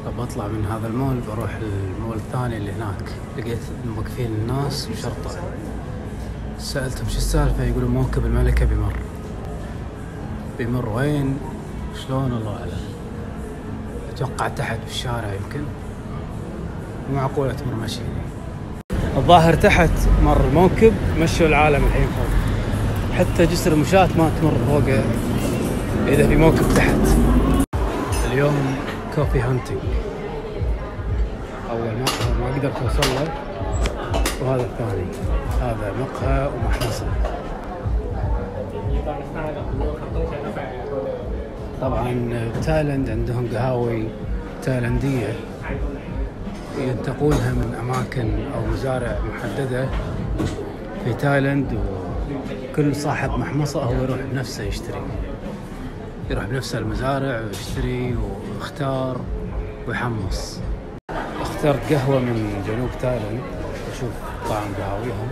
فبطلع من هذا المول بروح المول الثاني اللي هناك. لقيت موقفين الناس وشرطة، سألتهم شو السالفة، يقولون موكب الملكة بيمر وين شلون الله أعلم. أتوقع تحت بالشارع، يمكن مو معقولة تمر مشي. الظاهر تحت مر الموكب، مشوا العالم الحين فوق، حتى جسر المشاة ما تمر فوقه إذا في موكب تحت. اليوم كوفي هانتنج، أول مقهى ما قدرت أوصل له، وهذا الثاني، هذا مقهى ومحمصة. طبعا بتايلاند عندهم قهاوي تايلاندية ينتقونها من أماكن أو مزارع محددة في تايلاند، وكل صاحب محمصة هو يروح بنفسه يشتري، يروح بنفسه المزارع ويشتري ويختار ويحمص. اخترت قهوة من جنوب تايلاند، أشوف طعم قهاويهم.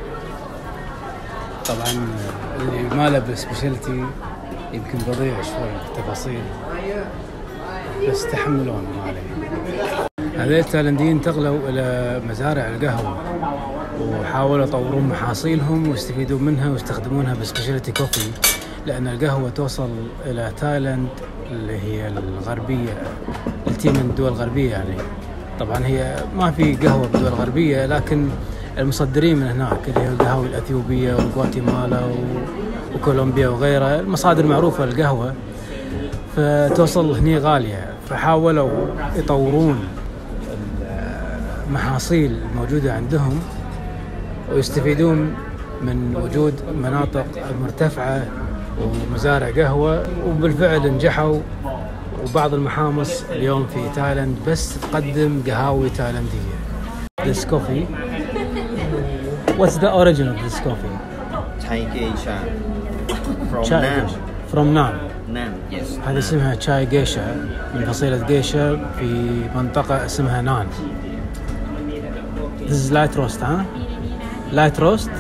طبعا اللي ما له بالسبيشالتي يمكن بضيع شوي بالتفاصيل، بس تحملون ما عليه. هذول التايلانديين انتقلوا إلى مزارع القهوة وحاولوا يطورون محاصيلهم ويستفيدون منها ويستخدمونها بسبيشالتي كوفي، لأن القهوة توصل إلى تايلاند اللي هي الغربية، التي من الدول الغربية يعني. طبعا هي ما في قهوة بالدول الغربية، لكن المصدرين من هناك اللي هي القهوة الأثيوبية وغواتيمالا وكولومبيا وغيرها، المصادر معروفة للقهوة، فتوصل هني غالية. فحاولوا يطورون المحاصيل الموجودة عندهم ويستفيدون من وجود مناطق مرتفعة ومزارع قهوة، وبالفعل نجحوا. وبعض المحامص اليوم في تايلاند بس تقدم قهاوي تايلاندية. This coffee. What's the origin of this coffee? Chai geisha from Chai Nam. geisha. From Nam. Nam, yes. هذا اسمها تشاي جيشا من فصيلة جيشا في منطقة اسمها نان. This is light roast, huh? Light roast.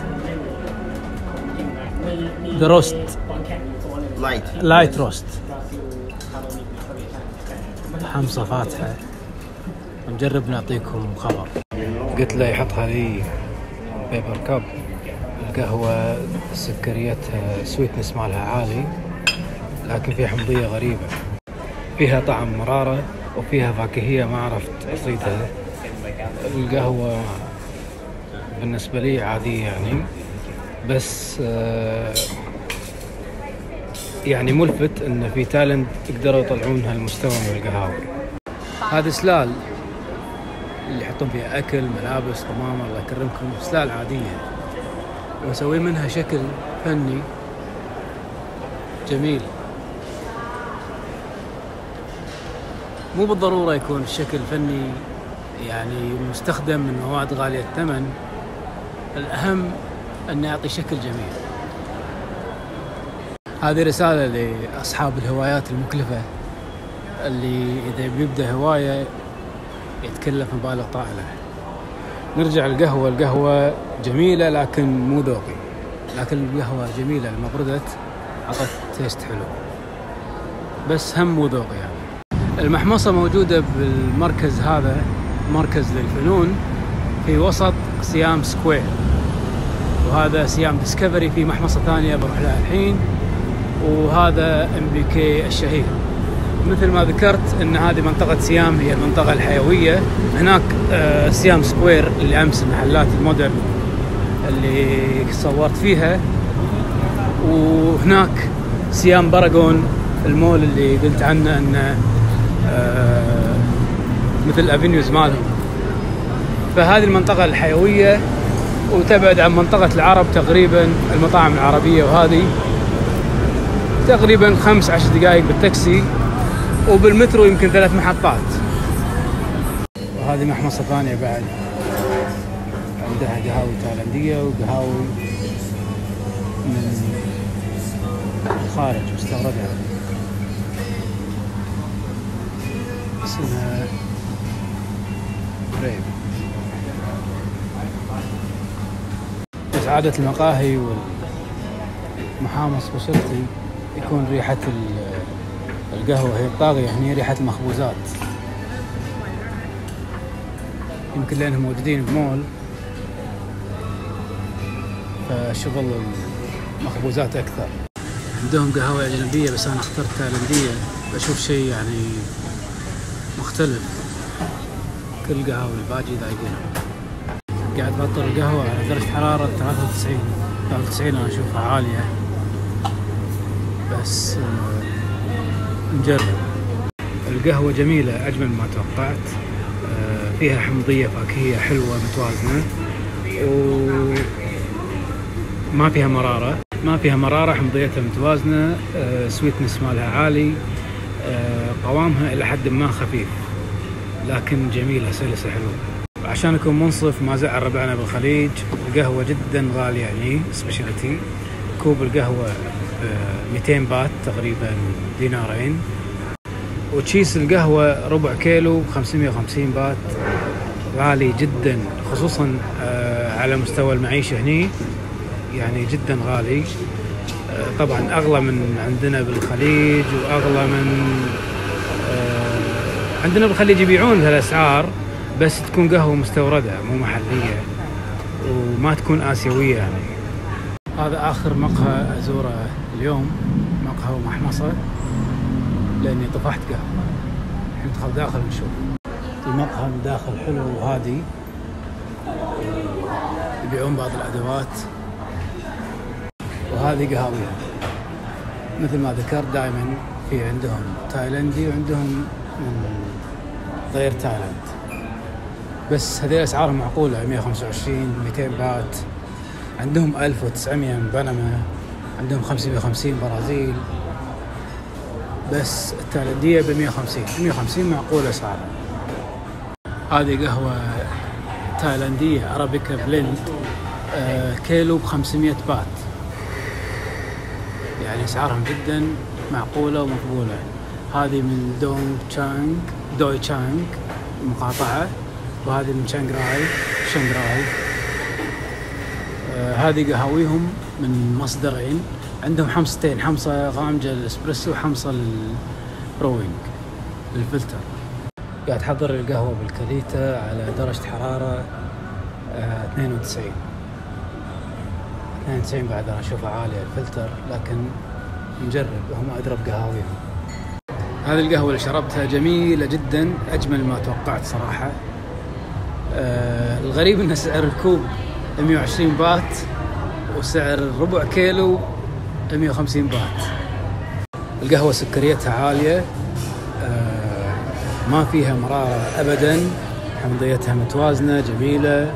The roast. Light roast. حمصة فاتحة. نجرب نعطيكم خبر. قلت له يحطها لي بيبر كاب. القهوة سكريتها سويتنس مالها عالي، لكن فيها حمضية غريبة، فيها طعم مرارة وفيها فاكهية ما عرفت أصيدها. القهوة بالنسبة لي عادية يعني، بس يعني ملفت ان في تايلاند يقدروا يطلعون هالمستوى من القهاوي. هذا سلال اللي يحطون فيها اكل، ملابس، قمامة، الله يكرمكم، سلال عادية ونسوي منها شكل فني جميل. مو بالضرورة يكون الشكل فني يعني مستخدم من مواد غالية الثمن، الأهم أن يعطي شكل جميل. هذه رسالة لأصحاب الهوايات المكلفة اللي إذا بيبدأ هواية يتكلف مبالغ طائلة. نرجع القهوة جميلة لكن مو ذوقي، لكن القهوة جميلة لما بردت عطت تيست حلو، بس هم مو ذوقي يعني. المحمصة موجودة بالمركز هذا، مركز للفنون في وسط سيام سكوير، وهذا سيام ديسكفري. في محمصة ثانية بروح لها الحين، وهذا MBK الشهير. مثل ما ذكرت ان هذه منطقة سيام هي المنطقة الحيوية. هناك سيام سكوير اللي امس محلات المودرن اللي صورت فيها، وهناك سيام باراغون المول اللي قلت عنه انه مثل افينيوز مالهم. فهذه المنطقة الحيوية وتبعد عن منطقة العرب تقريبا، المطاعم العربية، وهذه تقريبا 5-10 دقائق بالتاكسي، وبالمترو يمكن 3 محطات. وهذه محمصة ثانية بعد عندها قهاوي تايلاندية وقهاوي من الخارج مستوردة، اسمها بريب. بس عادة المقاهي والمحامص بشرتي يكون ريحة القهوة هي الطاغية، هني ريحة المخبوزات. يمكن لأنهم موجودين بمول، فشغل المخبوزات أكثر. عندهم قهوة أجنبية بس أنا اخترت تايلندية، بشوف شيء يعني مختلف. كل قهوة الباجي ذايقينها. قاعد بطل القهوة على درجة حرارة 93 أنا أشوفها عالية، بس نجرب. القهوة جميلة أجمل ما توقعت، فيها حمضية فاكهية حلوة متوازنة، وما فيها مرارة، حمضيتها متوازنة، سويتنس مالها عالي، قوامها إلى حد ما خفيف لكن جميلة سلسة حلوة. عشان أكون منصف ما زعل ربعنا بالخليج، القهوة جدا غالية يعني سبيشاليتي. كوب القهوة 200 بات تقريبا دينارين، وتشيس القهوة ربع كيلو 550 بات، غالي جدا خصوصا على مستوى المعيشة هني، يعني جدا غالي. طبعا أغلى من عندنا بالخليج، وأغلى من عندنا بالخليج يبيعون هالأسعار بس تكون قهوة مستوردة مو محلية، وما تكون آسيوية يعني. هذا آخر مقهى أزوره اليوم، مقهى ومحمصة، لأني طفحت قهوة. الحين ندخل داخل نشوف. المقهى من داخل حلو وهادي، يبيعون بعض الأدوات، وهذه قهاويهم مثل ما ذكرت دائما، في عندهم تايلندي وعندهم من غير تايلاند، بس هذه أسعارهم معقولة، 125 200 بات. عندهم 1900 من بنما، عندهم 550 برازيل، بس التايلندية ب150 معقولة أسعارها. هذه قهوة تايلندية أرابيكا بلند، كيلو ب500 بات، يعني أسعارهم جدا معقولة ومقبولة. هذه من دوي تشانغ مقاطعة، وهذه من شانغراي. هذه قهاويهم من مصدرين، عندهم حمصتين، حمصة غامجة للإسبريسو وحمصة للبروينج للفلتر. قاعد أحضر القهوة بالكاليتا على درجة حرارة 92 بعد أنا أشوفها عالية الفلتر، لكن نجرب، هم أدرب قهاويهم. هذه القهوة اللي شربتها جميلة جدا، أجمل ما توقعت صراحة. الغريب أن سعر الكوب 120 بات، وسعر ربع كيلو 150 بات. القهوة سكريتها عالية، ما فيها مرارة أبدا، حمضيتها متوازنة جميلة،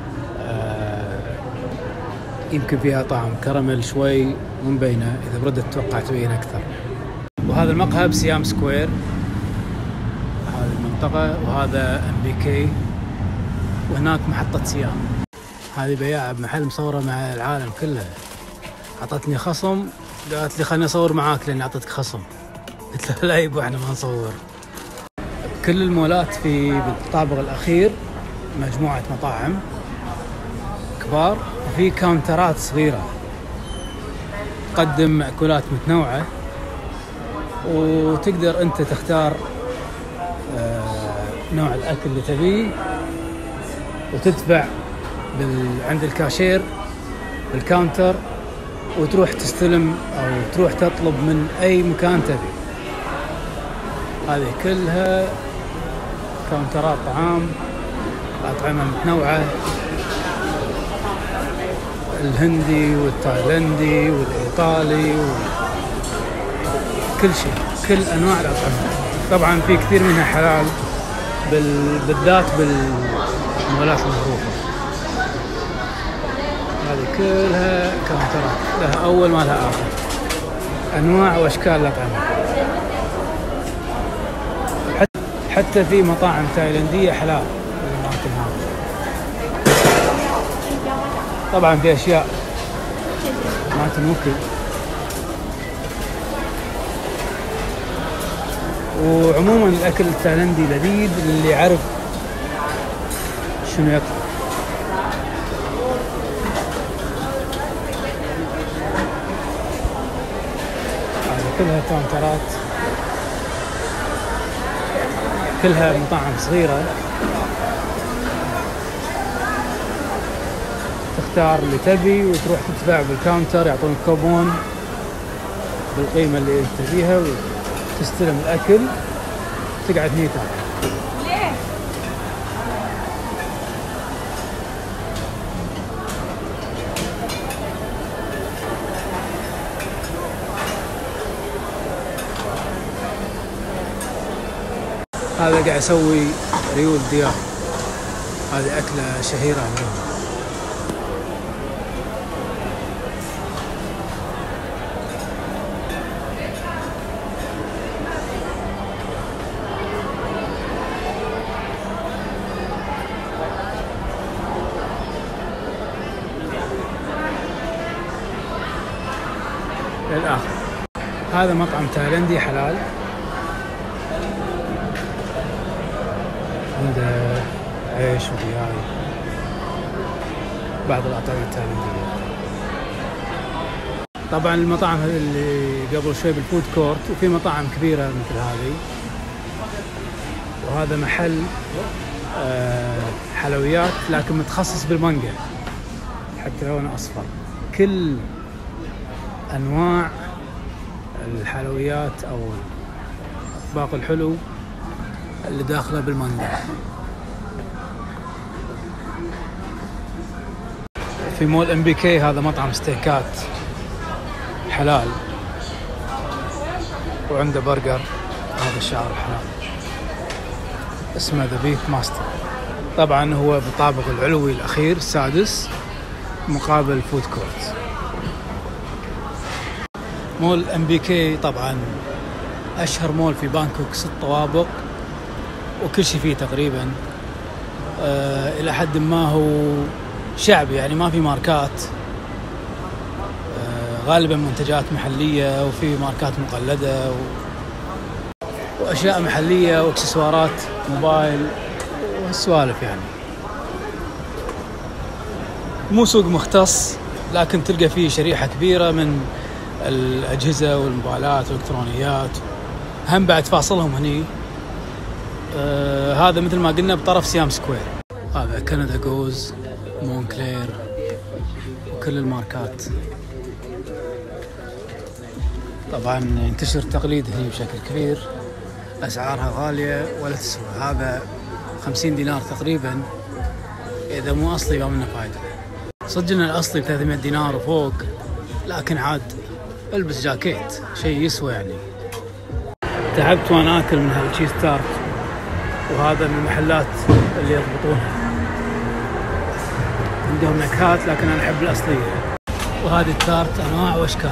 يمكن فيها طعم كراميل شوي مو مبينة، إذا بردت توقع تبين أكثر. وهذا المقهى بسيام سكوير، هذه المنطقة، وهذا MBK، وهناك محطة سيام. هذه بياعة بمحل مصورة مع العالم كله، عطتني خصم، قالت لي خلني أصور معاك لأني أعطتك خصم. قلت له لا يبا احنا ما نصور. كل المولات في بالطابق الأخير مجموعة مطاعم كبار، وفي كاونترات صغيرة تقدم مأكولات متنوعة، وتقدر أنت تختار نوع الأكل اللي تبيه، وتدفع عند الكاشير بالكاونتر، وتروح تستلم أو تروح تطلب من أي مكان تبي. هذه كلها كاونترات طعام، أطعمة متنوعة، الهندي والتايلندي والإيطالي كل شيء، كل أنواع الأطعمة. طبعا في كثير منها حلال، بالذات بالمولات المعروفة. هذه كلها كاونترات، لها أول ما لها آخر، أنواع وأشكال الأطعمة. حتى في مطاعم تايلندية حلال بالأماكن هذه. طبعا في أشياء ما تنوكل، وعموما الأكل التايلندي لذيذ اللي يعرف شنو يطلب. هذه كلها كاونترات، كلها مطاعم صغيرة، تختار اللي تبي وتروح تدفع بالكاونتر، يعطونك كوبون بالقيمة اللي تبيها وتستلم الأكل تقعد هني تاكل. هذا قاعد يسوي ريول دياب، هذه أكلة شهيرة عندهم. للآخر هذا مطعم تايلندي حلال، عنده عيش ودياي بعض الأطعمة التايلندية. طبعا المطاعم اللي قبل شوي بالفود كورت، وفي مطاعم كبيرة مثل هذه، وهذا محل حلويات لكن متخصص بالمانجا، حتى لونه أصفر. كل أنواع الحلويات أو أطباق الحلو اللي داخله بالمانجا. في مول MBK هذا مطعم ستيكات حلال وعنده برجر، هذا الشعر حلال اسمه ذا بيف ماستر. طبعا هو بالطابق العلوي الأخير السادس مقابل فود كورت. مول MBK طبعا أشهر مول في بانكوك، 6 طوابق وكل شيء فيه تقريبا إلى حد ما هو شعبي، يعني ما في ماركات، غالبا منتجات محلية وفي ماركات مقلدة وأشياء محلية واكسسوارات موبايل والسوالف. يعني مو سوق مختص، لكن تلقى فيه شريحة كبيرة من الأجهزة والموبايلات والإلكترونيات، هم بعد فاصلهم هني. هذا مثل ما قلنا بطرف سيام سكوير. هذا كندا جوز، مونكلير وكل الماركات. طبعا ينتشر التقليد هني بشكل كبير، أسعارها غالية ولا تسوى. هذا 50 دينار تقريبا، إذا مو أصلي ما منه فايدة. صدق إن الأصلي 300 دينار وفوق، لكن عاد البس جاكيت شيء يسوى يعني. تعبت وأنا آكل من هالتشيز تارت، وهذا من المحلات اللي يضبطونها، عندهم نكهات لكن أنا أحب الأصلية. وهذه التارت أنواع وأشكال،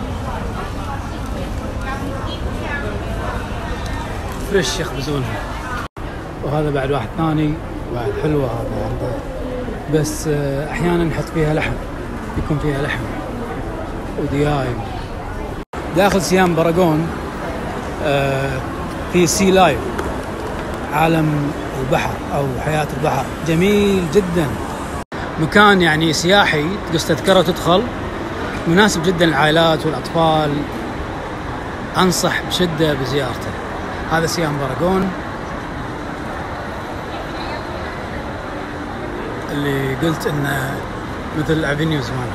فريش يخبزونها. وهذا بعد واحد ثاني بعد حلوة، هذا عنده بس أحيانا نحط فيها لحم، يكون فيها لحم ودياي. داخل سيام باراغون في سي لايف، عالم البحر أو حياة البحر، جميل جدا. مكان يعني سياحي، تقص تذكرة تدخل، مناسب جدا للعائلات والأطفال، أنصح بشدة بزيارته. هذا سيام باراغون اللي قلت إنه مثل أفينيو زمانهم.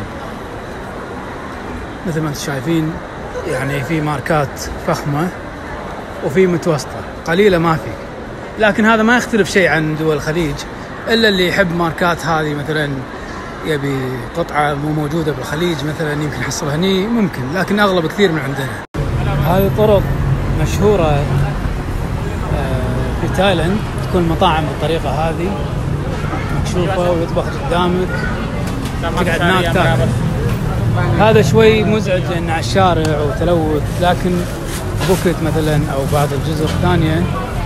مثل ما انتم شايفين يعني في ماركات فخمة وفي متوسطة، قليلة ما في. لكن هذا ما يختلف شيء عن دول الخليج، إلا اللي يحب ماركات هذه مثلا يبي قطعة مو موجودة بالخليج مثلا يمكن يحصلها هني ممكن، لكن أغلب كثير من عندنا. هذه طرق مشهورة في تايلاند، تكون مطاعم بالطريقة هذه مكشوفة ويطبخ قدامك، تقعد هناك تاكل. هذا شوي مزعج لأنه على الشارع وتلوث، لكن بوكيت مثلا أو بعض الجزر الثانية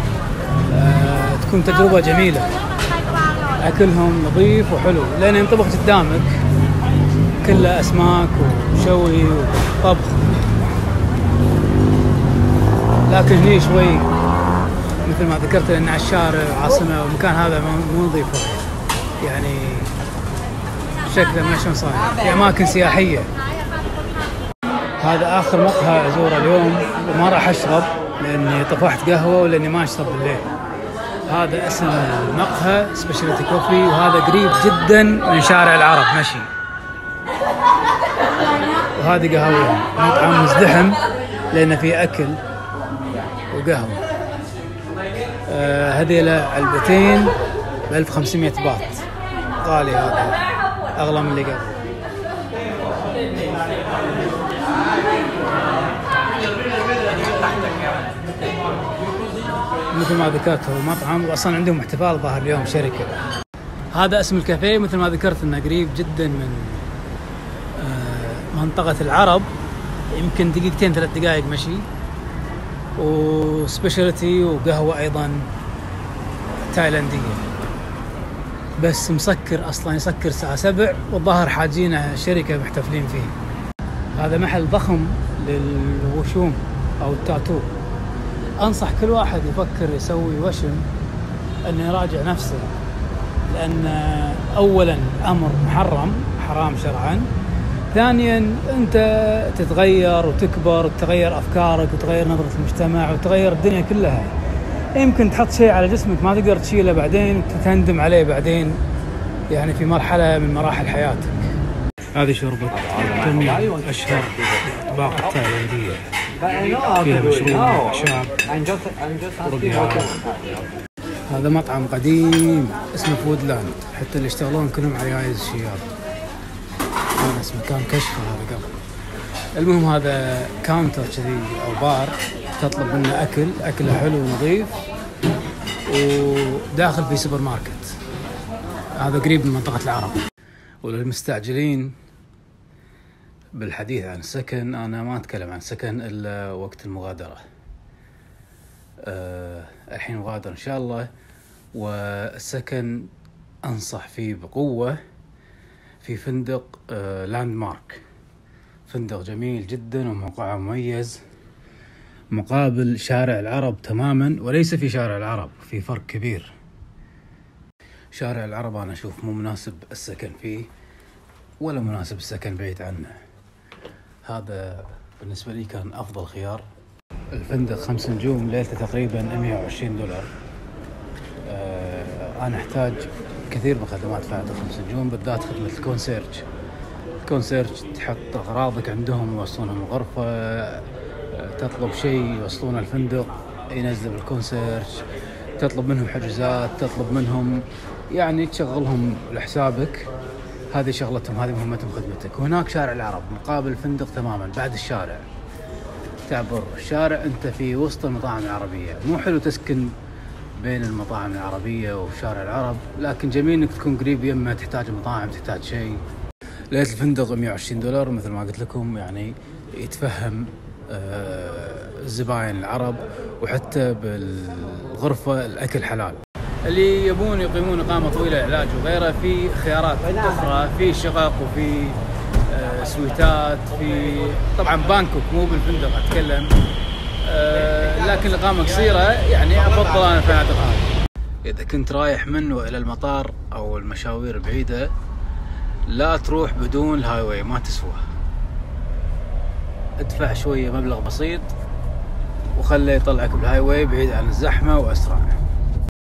تكون تجربة جميلة. أكلهم نظيف وحلو لأنه ينطبخ قدامك، كله أسماك وشوي وطبخ. لكن هني شوي مثل ما ذكرت لأنه على الشارع وعاصمة، والمكان هذا مو نظيف يعني، شكله ما شلون صاير، في أماكن سياحية. هذا آخر مقهى أزوره اليوم، وما راح أشرب لأني طفحت قهوة ولأني ما أشرب بالليل. هذا اسم المقهى سبيشاليتي كوفي، وهذا قريب جدا من شارع العرب مشي. وهذه قهوة، مطعم مزدحم لأن فيه أكل وقهوة. هذيلا علبتين ب 1500 باط، غالي هذا، أغلى من اللي قبل. مثل ما ذكرت هو مطعم، واصلا عندهم احتفال ظاهر اليوم شركه. هذا اسم الكافيه، مثل ما ذكرت انه قريب جدا من منطقه العرب، يمكن دقيقتين 3 دقائق مشي، وسبيشاليتي وقهوه ايضا تايلانديه. بس مسكر اصلا، يسكر الساعه 7، والظاهر حاجينه شركه محتفلين فيه. هذا محل ضخم للوشوم او التاتو. أنصح كل واحد يفكر يسوي وشم أنه يراجع نفسه، لأن أولاً أمر محرم، حرام شرعاً. ثانياً أنت تتغير وتكبر وتغير أفكارك وتغير نظرة المجتمع وتغير الدنيا كلها. يمكن تحط شيء على جسمك ما تقدر تشيله بعدين وتندم عليه بعدين، يعني في مرحلة من مراحل حياتك. هذه شوربة من أشهر الأطباق التايلاندية، فيها مشروم وأعشاب ورقيات. هذا مطعم قديم اسمه فودلاند، حتى اللي يشتغلون كلهم عيايز الشياب. هذا اسمه كان كشخة هذا قبل. المهم هذا كاونتر كذي أو بار، تطلب منه أكله حلو ونظيف، وداخل في سوبر ماركت. هذا قريب من منطقة العرب. وللمستعجلين بالحديث عن السكن، أنا ما أتكلم عن سكن إلا وقت المغادرة. الحين مغادر إن شاء الله، والسكن أنصح فيه بقوة في فندق لاند مارك. فندق جميل جدا وموقعه مميز مقابل شارع العرب تماما، وليس في شارع العرب، في فرق كبير. شارع العرب أنا أشوف مو مناسب السكن فيه، ولا مناسب السكن بعيد عنه. هذا بالنسبة لي كان أفضل خيار. الفندق 5 نجوم، ليلته تقريبا $120. أنا أحتاج كثير من خدمات في 5 نجوم، بالذات خدمة الكونسيرج. تحط أغراضك عندهم يوصلونهم الغرفة، تطلب شيء يوصلون الفندق ينزل بالكونسيرج، تطلب منهم حجوزات، تطلب منهم يعني تشغلهم لحسابك. هذه شغلتهم، هذه مهمتهم، خدمتك. وهناك شارع العرب مقابل الفندق تماما، بعد الشارع تعبر الشارع انت في وسط المطاعم العربية. مو حلو تسكن بين المطاعم العربية وشارع العرب، لكن جميل انك تكون قريب يمه، تحتاج مطاعم، تحتاج شيء. ليلة الفندق $120 مثل ما قلت لكم، يعني يتفهم الزباين العرب، وحتى بالغرفة الأكل حلال. اللي يبون يقيمون إقامة طويلة، علاج وغيره، في خيارات أخرى، في شقق وفي سويتات، في طبعا بانكوك مو بالفندق أتكلم، لكن إقامة قصيرة يعني أفضل أنا فنادق هذه. إذا كنت رايح من وإلى المطار أو المشاوير بعيدة، لا تروح بدون الهاي واي، ما تسوى. ادفع شوية مبلغ بسيط وخليه يطلعك بالهاي واي بعيد عن الزحمة وأسرع.